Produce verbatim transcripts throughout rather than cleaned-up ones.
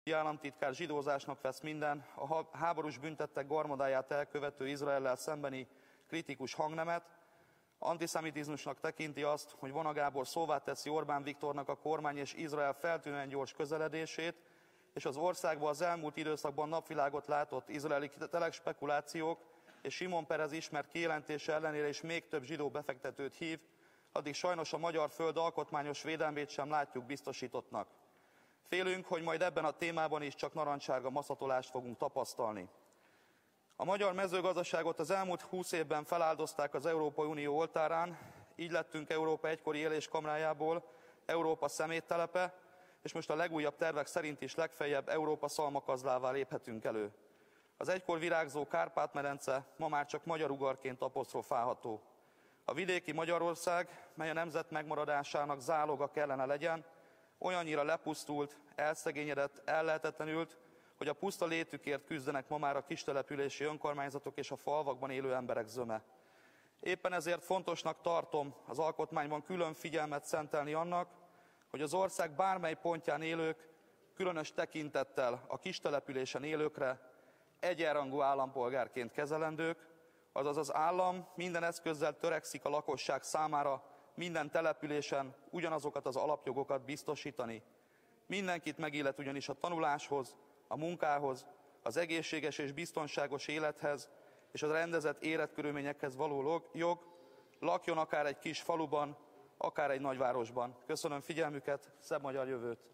államtitkár zsidózásnak vesz minden, a háborús bűntettek garmadáját elkövető Izraellel szembeni kritikus hangnemet, antiszemitizmusnak tekinti azt, hogy Vona Gábor szóvá teszi Orbán Viktornak a kormány és Izrael feltűnően gyors közeledését, és az országban az elmúlt időszakban napvilágot látott izraeli telekspekulációk és Simon Perez ismert kijelentése ellenére is még több zsidó befektetőt hív, addig sajnos a magyar föld alkotmányos védelmét sem látjuk biztosítottnak. Félünk, hogy majd ebben a témában is csak narancssárga maszatolást fogunk tapasztalni. A magyar mezőgazdaságot az elmúlt húsz évben feláldozták az Európai Unió oltárán, így lettünk Európa egykori éléskamrájából Európa szeméttelepe, és most a legújabb tervek szerint is legfeljebb Európa szalmakazlává léphetünk elő. Az egykor virágzó Kárpát-medence ma már csak magyar ugarként apostrofálható. A vidéki Magyarország, mely a nemzet megmaradásának záloga kellene legyen, olyannyira lepusztult, elszegényedett, ellehetetlenült, hogy a puszta létükért küzdenek ma már a kistelepülési önkormányzatok és a falvakban élő emberek zöme. Éppen ezért fontosnak tartom az alkotmányban külön figyelmet szentelni annak, hogy az ország bármely pontján élők, különös tekintettel a kistelepülésen élőkre egyenrangú állampolgárként kezelendők, azaz az állam minden eszközzel törekszik a lakosság számára minden településen ugyanazokat az alapjogokat biztosítani. Mindenkit megillet ugyanis a tanuláshoz, a munkához, az egészséges és biztonságos élethez és a rendezett életkörülményekhez való jog, lakjon akár egy kis faluban, akár egy nagyvárosban. Köszönöm figyelmüket, szebb magyar jövőt!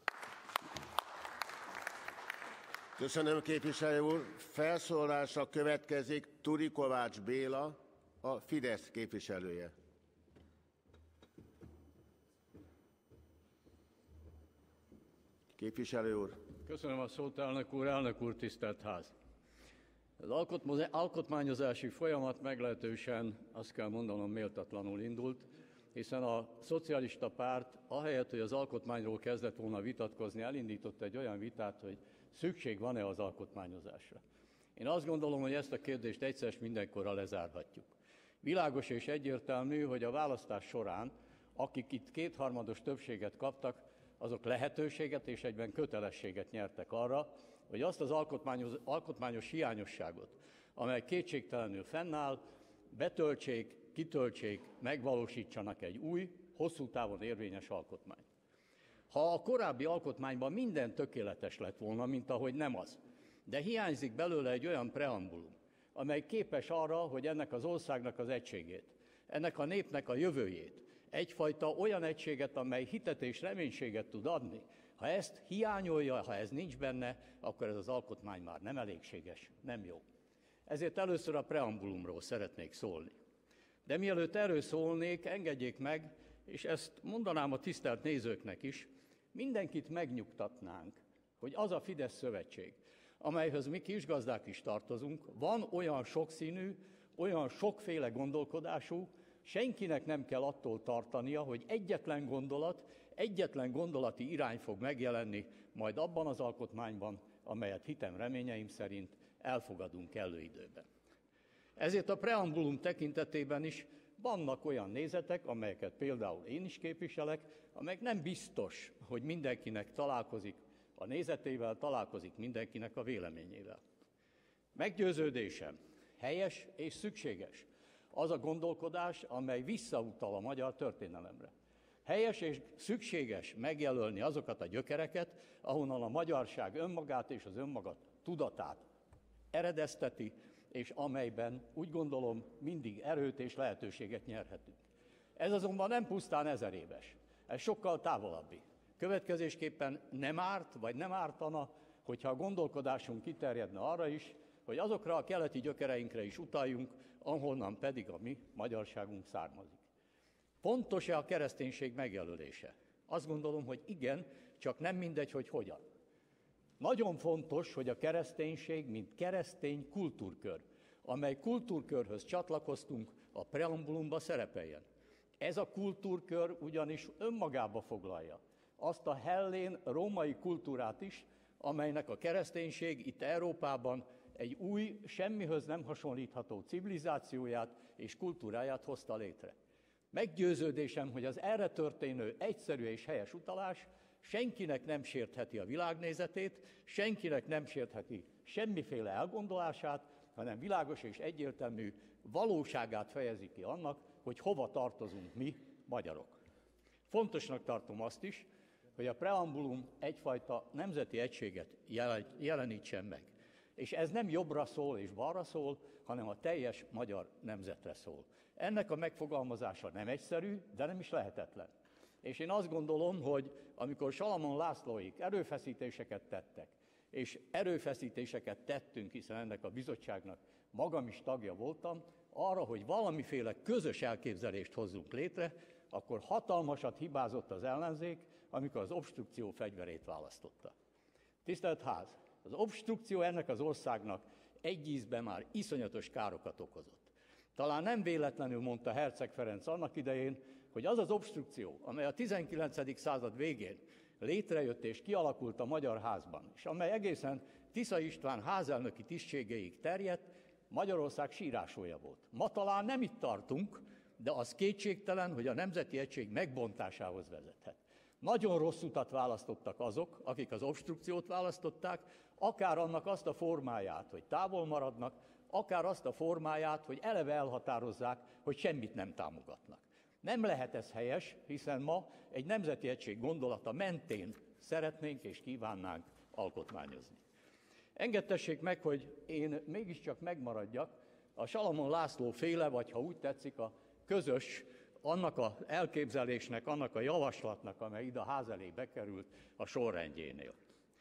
Köszönöm, képviselő úr. Felszólalásra következik Turi Kovács Béla, a Fidesz képviselője. Képviselő úr. Köszönöm a szót, elnök úr, elnök úr, tisztelt ház. Az alkotmányozási folyamat meglehetősen, azt kell mondanom, méltatlanul indult, hiszen a szocialista párt ahelyett, hogy az alkotmányról kezdett volna vitatkozni, elindított egy olyan vitát, hogy szükség van-e az alkotmányozásra. Én azt gondolom, hogy ezt a kérdést egyszer és mindenkorra lezárhatjuk. Világos és egyértelmű, hogy a választás során, akik itt kétharmados többséget kaptak, azok lehetőséget és egyben kötelességet nyertek arra, hogy azt az alkotmányos, alkotmányos hiányosságot, amely kétségtelenül fennáll, betöltsék, kitöltsék, megvalósítsanak egy új, hosszú távon érvényes alkotmányt. Ha a korábbi alkotmányban minden tökéletes lett volna, mint ahogy nem az, de hiányzik belőle egy olyan preambulum, amely képes arra, hogy ennek az országnak az egységét, ennek a népnek a jövőjét, egyfajta olyan egységet, amely hitet és reménységet tud adni, ha ezt hiányolja, ha ez nincs benne, akkor ez az alkotmány már nem elégséges, nem jó. Ezért először a preambulumról szeretnék szólni. De mielőtt erről szólnék, engedjék meg, és ezt mondanám a tisztelt nézőknek is, mindenkit megnyugtatnánk, hogy az a Fidesz szövetség, amelyhez mi kisgazdák is tartozunk, van olyan sokszínű, olyan sokféle gondolkodású, senkinek nem kell attól tartania, hogy egyetlen gondolat, egyetlen gondolati irány fog megjelenni majd abban az alkotmányban, amelyet hitem, reményeim szerint elfogadunk kellő időben. Ezért a preambulum tekintetében is vannak olyan nézetek, amelyeket például én is képviselek, amelyek nem biztos, hogy mindenkinek találkozik a nézetével, találkozik mindenkinek a véleményével. Meggyőződésem, helyes és szükséges az a gondolkodás, amely visszautal a magyar történelemre. Helyes és szükséges megjelölni azokat a gyökereket, ahonnan a magyarság önmagát és az önmaga tudatát eredezteti, és amelyben úgy gondolom mindig erőt és lehetőséget nyerhetünk. Ez azonban nem pusztán ezer éves, ez sokkal távolabbi. Következésképpen nem árt, vagy nem ártana, hogyha a gondolkodásunk kiterjedne arra is, hogy azokra a keleti gyökereinkre is utaljunk, ahonnan pedig a mi magyarságunk származik. Fontos-e a kereszténység megjelölése? Azt gondolom, hogy igen, csak nem mindegy, hogy hogyan. Nagyon fontos, hogy a kereszténység, mint keresztény kultúrkör, amely kultúrkörhöz csatlakoztunk, a preambulumba szerepeljen. Ez a kultúrkör ugyanis önmagába foglalja azt a hellén római kultúrát is, amelynek a kereszténység itt Európában egy új, semmihöz nem hasonlítható civilizációját és kultúráját hozta létre. Meggyőződésem, hogy az erre történő egyszerű és helyes utalás senkinek nem sértheti a világnézetét, senkinek nem sértheti semmiféle elgondolását, hanem világos és egyértelmű valóságát fejezi ki annak, hogy hova tartozunk mi, magyarok. Fontosnak tartom azt is, hogy a preambulum egyfajta nemzeti egységet jelenítsen meg. És ez nem jobbra szól és balra szól, hanem a teljes magyar nemzetre szól. Ennek a megfogalmazása nem egyszerű, de nem is lehetetlen. És én azt gondolom, hogy amikor Salamon Lászlóék erőfeszítéseket tettek, és erőfeszítéseket tettünk, hiszen ennek a bizottságnak magam is tagja voltam, arra, hogy valamiféle közös elképzelést hozzunk létre, akkor hatalmasat hibázott az ellenzék, amikor az obstrukció fegyverét választotta. Tisztelt Ház! Az obstrukció ennek az országnak egy ízben már iszonyatos károkat okozott. Talán nem véletlenül mondta Herceg Ferenc annak idején, hogy az az obstrukció, amely a tizenkilencedik század végén létrejött és kialakult a Magyar Házban, és amely egészen Tisza István házelnöki tisztségéig terjedt, Magyarország sírásója volt. Ma talán nem itt tartunk, de az kétségtelen, hogy a nemzeti egység megbontásához vezethet. Nagyon rossz utat választottak azok, akik az obstrukciót választották, akár annak azt a formáját, hogy távol maradnak, akár azt a formáját, hogy eleve elhatározzák, hogy semmit nem támogatnak. Nem lehet ez helyes, hiszen ma egy nemzeti egység gondolata mentén szeretnénk és kívánnánk alkotmányozni. Engedtessék meg, hogy én mégiscsak megmaradjak a Salamon László féle, vagy ha úgy tetszik, a közös, annak az elképzelésnek, annak a javaslatnak, amely ide a ház elé bekerült, a sorrendjénél.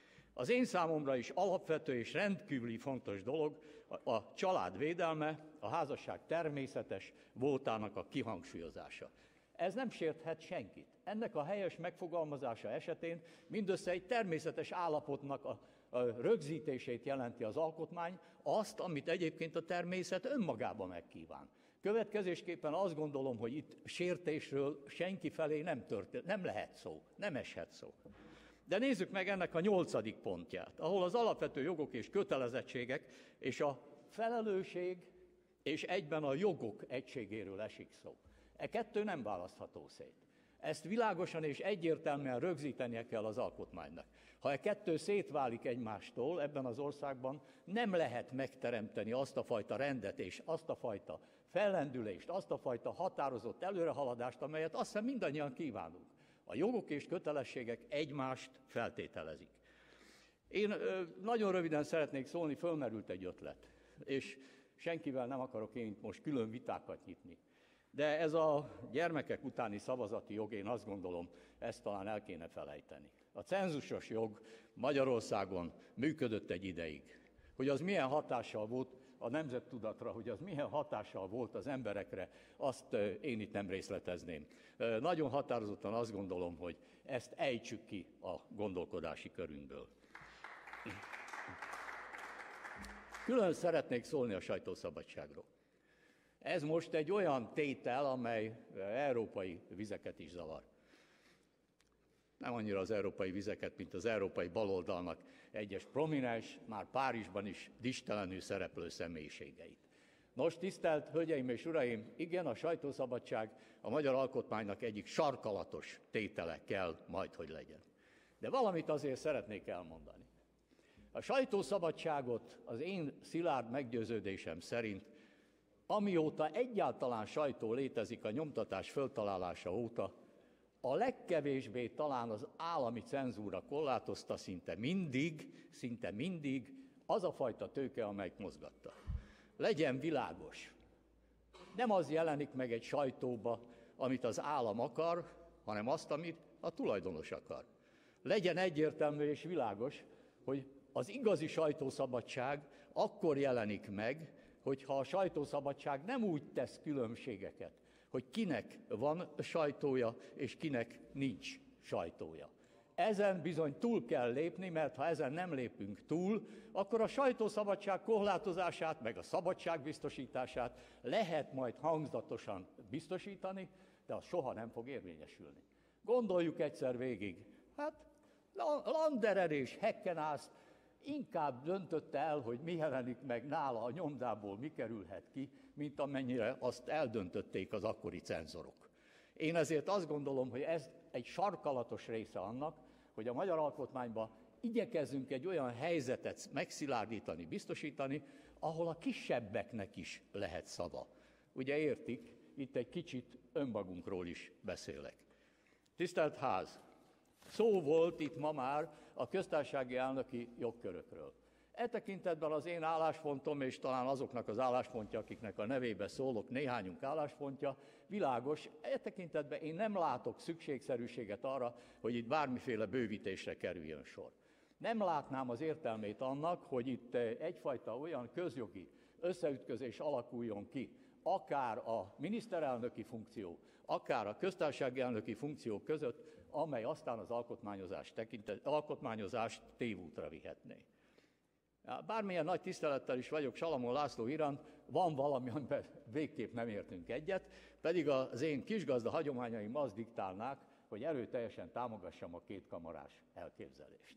Az én számomra is alapvető és rendkívüli fontos dolog a, a család védelme, a házasság természetes voltának a kihangsúlyozása. Ez nem sérthet senkit. Ennek a helyes megfogalmazása esetén mindössze egy természetes állapotnak a, a rögzítését jelenti az alkotmány, azt, amit egyébként a természet önmagában megkíván. Következésképpen azt gondolom, hogy itt sértésről senki felé nem, történt, nem lehet szó, nem eshet szó. De nézzük meg ennek a nyolcadik pontját, ahol az alapvető jogok és kötelezettségek és a felelősség és egyben a jogok egységéről esik szó. E kettő nem választható szét. Ezt világosan és egyértelműen rögzítenie kell az alkotmánynak. Ha e kettő szétválik egymástól ebben az országban, nem lehet megteremteni azt a fajta rendet és azt a fajta fellendülést, azt a fajta határozott előrehaladást, amelyet azt hiszem mindannyian kívánunk. A jogok és kötelességek egymást feltételezik. Én ö, nagyon röviden szeretnék szólni, fölmerült egy ötlet, és senkivel nem akarok én most külön vitákat nyitni. De ez a gyermekek utáni szavazati jog, én azt gondolom, ezt talán el kéne felejteni. A cenzusos jog Magyarországon működött egy ideig. Hogy az milyen hatással volt a nemzettudatra, hogy az milyen hatással volt az emberekre, azt én itt nem részletezném. Nagyon határozottan azt gondolom, hogy ezt ejtsük ki a gondolkodási körünkből. Külön szeretnék szólni a sajtószabadságról. Ez most egy olyan tétel, amely európai vizeket is zavar. Nem annyira az európai vizeket, mint az európai baloldalnak egyes prominens, már Párizsban is distelenül szereplő személyiségeit. Nos, tisztelt Hölgyeim és Uraim, igen, a sajtószabadság a magyar alkotmánynak egyik sarkalatos tétele kell majd, hogy legyen. De valamit azért szeretnék elmondani. A sajtószabadságot az én szilárd meggyőződésem szerint, amióta egyáltalán sajtó létezik a nyomtatás föltalálása óta, a legkevésbé talán az állami cenzúra korlátozta szinte mindig, szinte mindig az a fajta tőke, amelyik mozgatta. Legyen világos. Nem az jelenik meg egy sajtóba, amit az állam akar, hanem azt, amit a tulajdonos akar. Legyen egyértelmű és világos, hogy az igazi sajtószabadság akkor jelenik meg, hogyha a sajtószabadság nem úgy tesz különbségeket, hogy kinek van sajtója, és kinek nincs sajtója. Ezen bizony túl kell lépni, mert ha ezen nem lépünk túl, akkor a sajtószabadság korlátozását, meg a szabadság biztosítását lehet majd hangzatosan biztosítani, de az soha nem fog érvényesülni. Gondoljuk egyszer végig. Hát Landerer és Heckenászt inkább döntötte el, hogy mi jelenik meg nála a nyomdából, mi kerülhet ki, mint amennyire azt eldöntötték az akkori cenzorok. Én ezért azt gondolom, hogy ez egy sarkalatos része annak, hogy a magyar alkotmányban igyekezzünk egy olyan helyzetet megszilárdítani, biztosítani, ahol a kisebbeknek is lehet szava. Ugye értik, itt egy kicsit önmagunkról is beszélek. Tisztelt Ház! Szó volt itt ma már a köztársasági elnöki jogkörökről. E tekintetben az én álláspontom, és talán azoknak az álláspontja, akiknek a nevébe szólok, néhányunk álláspontja, világos. E tekintetben én nem látok szükségszerűséget arra, hogy itt bármiféle bővítésre kerüljön sor. Nem látnám az értelmét annak, hogy itt egyfajta olyan közjogi összeütközés alakuljon ki, akár a miniszterelnöki funkció, akár a köztársasági elnöki funkció között, amely aztán az alkotmányozás tekintet, alkotmányozást tévútra vihetné. Bármilyen nagy tisztelettel is vagyok Salamon László iránt, van valami, amiben végképp nem értünk egyet, pedig az én kisgazda hagyományaim azt diktálnák, hogy erőteljesen támogassam a kétkamarás elképzelést.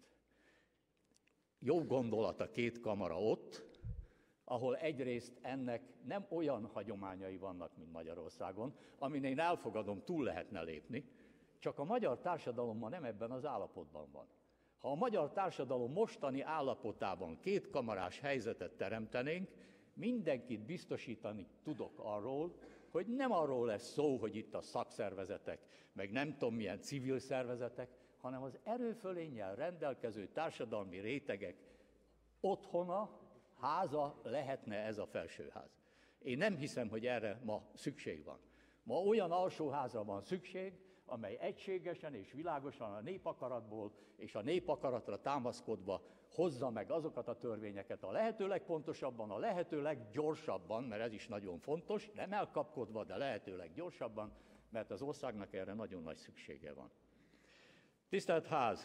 Jó gondolat a két kamara ott, ahol egyrészt ennek nem olyan hagyományai vannak, mint Magyarországon, amin én elfogadom, túl lehetne lépni, csak a magyar társadalom ma nem ebben az állapotban van. Ha a magyar társadalom mostani állapotában kétkamarás helyzetet teremtenénk, mindenkit biztosítani tudok arról, hogy nem arról lesz szó, hogy itt a szakszervezetek, meg nem tudom milyen civil szervezetek, hanem az erőfölénnyel rendelkező társadalmi rétegek otthona, háza lehetne ez a felsőház. Én nem hiszem, hogy erre ma szükség van. Ma olyan alsóházra van szükség, amely egységesen és világosan a népakaratból és a népakaratra támaszkodva hozza meg azokat a törvényeket a lehető legpontosabban, a lehető leggyorsabban, mert ez is nagyon fontos, nem elkapkodva, de lehetőleg gyorsabban, mert az országnak erre nagyon nagy szüksége van. Tisztelt Ház!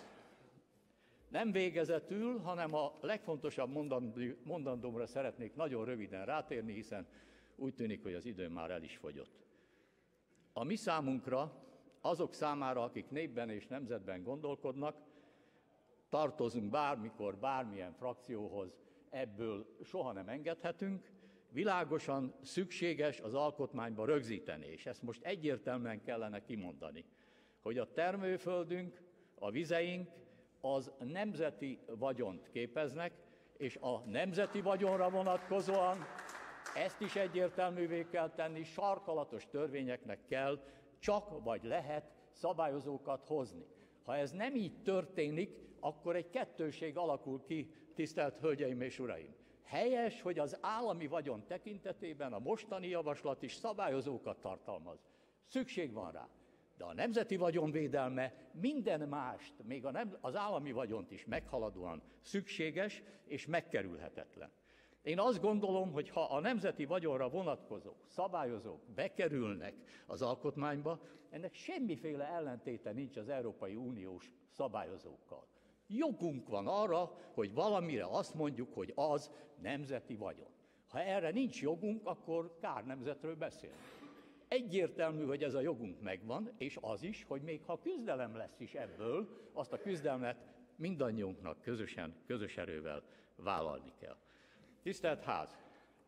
Nem végezetül, hanem a legfontosabb mondandómra szeretnék nagyon röviden rátérni, hiszen úgy tűnik, hogy az időm már el is fogyott. A mi számunkra, azok számára, akik népben és nemzetben gondolkodnak, tartozunk bármikor, bármilyen frakcióhoz, ebből soha nem engedhetünk, világosan szükséges az alkotmányba rögzíteni, és ezt most egyértelműen kellene kimondani, hogy a termőföldünk, a vizeink, az nemzeti vagyont képeznek, és a nemzeti vagyonra vonatkozóan ezt is egyértelművé kell tenni, sarkalatos törvényeknek kell csak vagy lehet szabályozókat hozni. Ha ez nem így történik, akkor egy kettőség alakul ki, tisztelt Hölgyeim és Uraim. Helyes, hogy az állami vagyon tekintetében a mostani javaslat is szabályozókat tartalmaz. Szükség van rá. De a nemzeti vagyonvédelme minden mást, még a nem, az állami vagyont is meghaladóan szükséges és megkerülhetetlen. Én azt gondolom, hogy ha a nemzeti vagyonra vonatkozó szabályozók bekerülnek az alkotmányba, ennek semmiféle ellentéte nincs az Európai Uniós szabályozókkal. Jogunk van arra, hogy valamire azt mondjuk, hogy az nemzeti vagyon. Ha erre nincs jogunk, akkor kár nemzetről beszélni. Egyértelmű, hogy ez a jogunk megvan, és az is, hogy még ha küzdelem lesz is ebből, azt a küzdelmet mindannyiunknak közösen, közös erővel vállalni kell. Tisztelt Ház!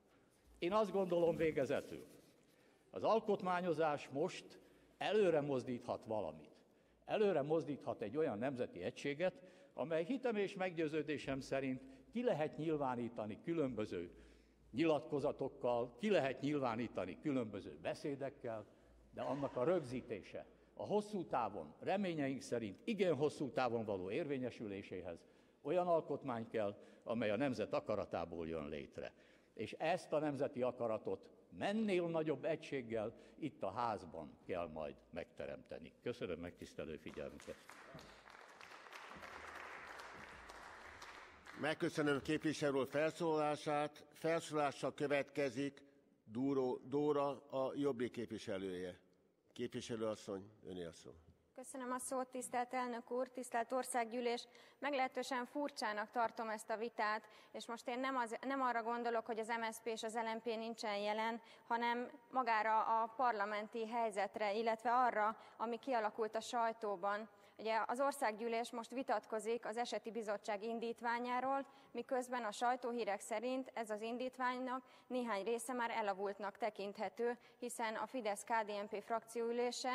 Én azt gondolom végezetül, az alkotmányozás most előre mozdíthat valamit. Előre mozdíthat egy olyan nemzeti egységet, amely hitem és meggyőződésem szerint ki lehet nyilvánítani különböző nyilatkozatokkal, ki lehet nyilvánítani különböző beszédekkel, de annak a rögzítése a hosszú távon, reményeink szerint igen hosszú távon való érvényesüléséhez olyan alkotmány kell, amely a nemzet akaratából jön létre. És ezt a nemzeti akaratot mennél nagyobb egységgel itt a házban kell majd megteremteni. Köszönöm megtisztelő figyelmüket! Megköszönöm képviselő úr felszólalását. Felszólalással következik Dúró Dóra, a Jobbik képviselője. Képviselő asszony, öné a szó. Köszönöm a szót, tisztelt elnök úr, tisztelt országgyűlés. Meglehetősen furcsának tartom ezt a vitát, és most én nem, az, nem arra gondolok, hogy az em es zé pé és az el em pé nincsen jelen, hanem magára a parlamenti helyzetre, illetve arra, ami kialakult a sajtóban. Ugye az országgyűlés most vitatkozik az eseti bizottság indítványáról, miközben a sajtóhírek szerint ez az indítványnak néhány része már elavultnak tekinthető, hiszen a Fidesz-ká dé en pé frakcióülése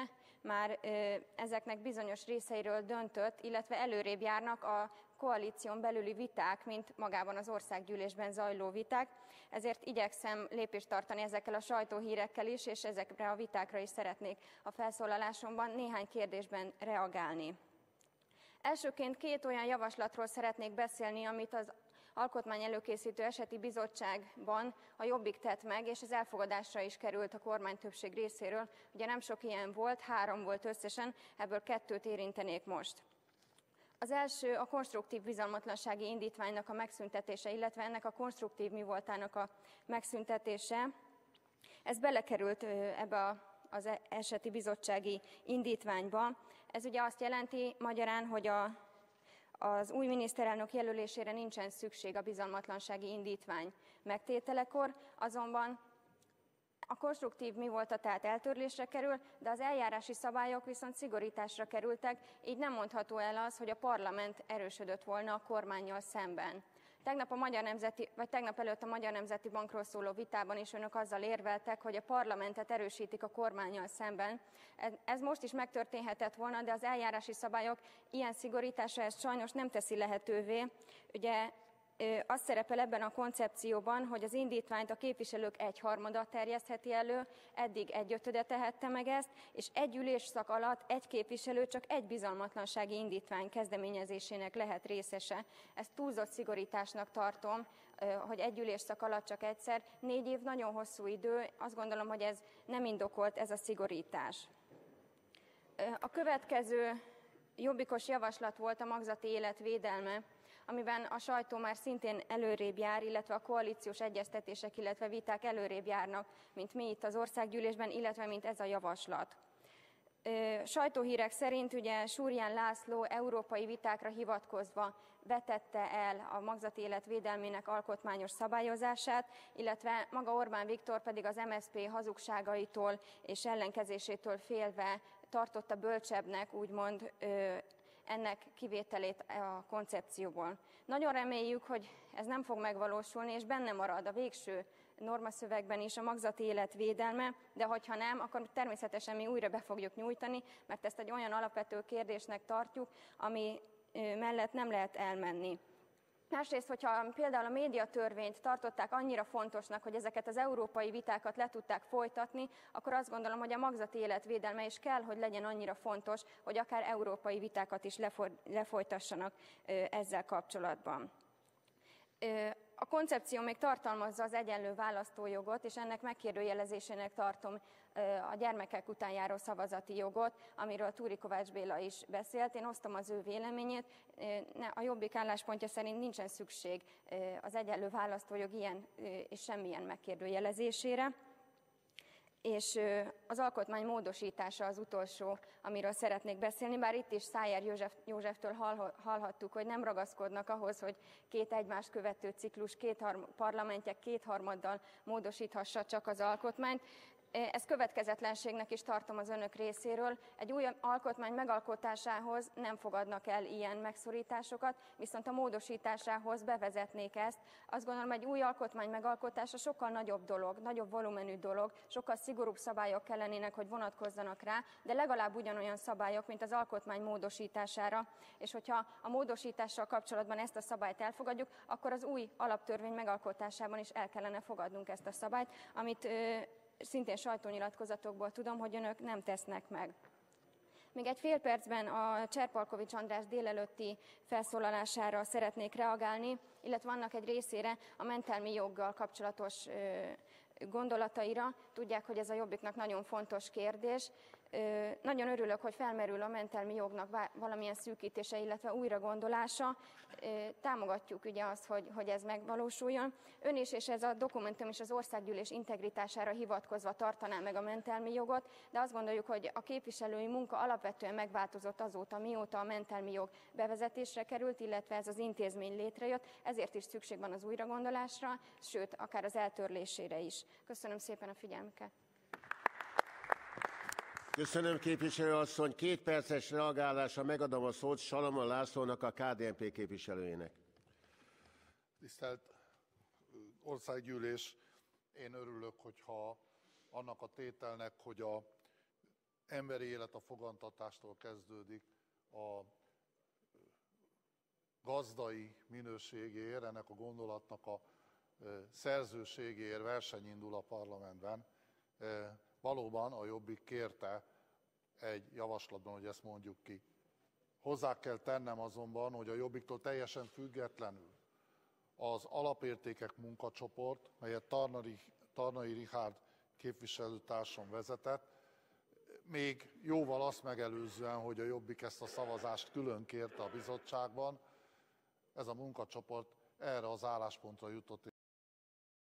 már ezeknek bizonyos részeiről döntött, illetve előrébb járnak a koalíción belüli viták, mint magában az országgyűlésben zajló viták. Ezért igyekszem lépést tartani ezekkel a sajtóhírekkel is, és ezekre a vitákra is szeretnék a felszólalásomban néhány kérdésben reagálni. Elsőként két olyan javaslatról szeretnék beszélni, amit az Alkotmány előkészítő eseti bizottságban a Jobbik tett meg, és az elfogadásra is került a kormánytöbbség részéről. Ugye nem sok ilyen volt, három volt összesen, ebből kettőt érintenék most. Az első a konstruktív bizalmatlansági indítványnak a megszüntetése, illetve ennek a konstruktív mi voltának a megszüntetése. Ez belekerült ebbe az eseti bizottsági indítványba. Ez ugye azt jelenti magyarán, hogy a Az új miniszterelnök jelölésére nincsen szükség a bizalmatlansági indítvány megtételekor, azonban a konstruktív mi volt, tehát eltörlésre kerül, de az eljárási szabályok viszont szigorításra kerültek, így nem mondható el az, hogy a parlament erősödött volna a kormánnyal szemben. Tegnap, a Magyar Nemzeti, vagy tegnap előtt a Magyar Nemzeti Bankról szóló vitában is önök azzal érveltek, hogy a parlamentet erősítik a kormánnyal szemben. Ez most is megtörténhetett volna, de az eljárási szabályok ilyen szigorítása ezt sajnos nem teszi lehetővé. Ugye az szerepel ebben a koncepcióban, hogy az indítványt a képviselők egyharmada terjesztheti elő, eddig egyötöde tehette meg ezt, és egy ülésszak alatt egy képviselő csak egy bizalmatlansági indítvány kezdeményezésének lehet részese. Ezt túlzott szigorításnak tartom, hogy egy ülésszak alatt csak egyszer. Négy év nagyon hosszú idő, azt gondolom, hogy ez nem indokolt, ez a szigorítás. A következő jobbikos javaslat volt a magzati élet védelme, amiben a sajtó már szintén előrébb jár, illetve a koalíciós egyeztetések, illetve viták előrébb járnak, mint mi itt az országgyűlésben, illetve mint ez a javaslat. Sajtóhírek szerint ugye Súrján László európai vitákra hivatkozva vetette el a magzati élet védelmének alkotmányos szabályozását, illetve maga Orbán Viktor pedig az em es zé pé hazugságaitól és ellenkezésétől félve tartotta bölcsebbnek, úgymond, ennek kivételét a koncepcióból. Nagyon reméljük, hogy ez nem fog megvalósulni, és benne marad a végső normaszövegben is a magzati élet védelme, de hogyha nem, akkor természetesen mi újra be fogjuk nyújtani, mert ezt egy olyan alapvető kérdésnek tartjuk, ami mellett nem lehet elmenni. Másrészt, hogyha például a médiatörvényt tartották annyira fontosnak, hogy ezeket az európai vitákat le tudták folytatni, akkor azt gondolom, hogy a magzati élet védelme is kell, hogy legyen annyira fontos, hogy akár európai vitákat is lefolytassanak ezzel kapcsolatban. A koncepció még tartalmazza az egyenlő választójogot, és ennek megkérdőjelezésének tartom a gyermekek után járó szavazati jogot, amiről Túri Kovács Béla is beszélt. Én osztom az ő véleményét. A Jobbik álláspontja szerint nincsen szükség az egyenlő választójog ilyen és semmilyen megkérdőjelezésére. És az alkotmány módosítása az utolsó, amiről szeretnék beszélni, bár itt is Szájer József, Józseftől hallhattuk, hogy nem ragaszkodnak ahhoz, hogy két egymást követő ciklus két parlamentje kétharmaddal módosíthassa csak az alkotmányt. Ezt következetlenségnek is tartom az önök részéről. Egy új alkotmány megalkotásához nem fogadnak el ilyen megszorításokat, viszont a módosításához bevezetnék ezt. Azt gondolom, egy új alkotmány megalkotása sokkal nagyobb dolog, nagyobb volumenű dolog, sokkal szigorúbb szabályok kellenének, hogy vonatkozzanak rá, de legalább ugyanolyan szabályok, mint az alkotmány módosítására. És hogyha a módosítással kapcsolatban ezt a szabályt elfogadjuk, akkor az új alaptörvény megalkotásában is el kellene fogadnunk ezt a szabályt, amit szintén sajtónyilatkozatokból tudom, hogy önök nem tesznek meg. Még egy fél percben a Cserpalkovics András délelőtti felszólalására szeretnék reagálni, illetve annak egy részére a mentelmi joggal kapcsolatos gondolataira. Tudják, hogy ez a Jobbiknak nagyon fontos kérdés. Nagyon örülök, hogy felmerül a mentelmi jognak valamilyen szűkítése, illetve újragondolása. Támogatjuk ugye azt, hogy, hogy ez megvalósuljon. Ön is, és ez a dokumentum is az országgyűlés integritására hivatkozva tartaná meg a mentelmi jogot, de azt gondoljuk, hogy a képviselői munka alapvetően megváltozott azóta, mióta a mentelmi jog bevezetésre került, illetve ez az intézmény létrejött, ezért is szükség van az újragondolásra, sőt, akár az eltörlésére is. Köszönöm szépen a figyelmüket! Köszönöm, képviselő asszony. Két perces reagálásra megadom a szót Salamon Lászlónak, a ká dé en pé képviselőjének. Tisztelt Országgyűlés, én örülök, hogyha annak a tételnek, hogy a emberi élet a fogantatástól kezdődik a gazdai minőségéért, ennek a gondolatnak a szerzőségéért verseny indul a parlamentben. Valóban a Jobbik kérte egy javaslatban, hogy ezt mondjuk ki. Hozzá kell tennem azonban, hogy a Jobbiktól teljesen függetlenül az alapértékek munkacsoport, melyet Tarnai, Tarnai Richárd képviselőtársam vezetett, még jóval azt megelőzően, hogy a Jobbik ezt a szavazást külön kérte a bizottságban, ez a munkacsoport erre az álláspontra jutott.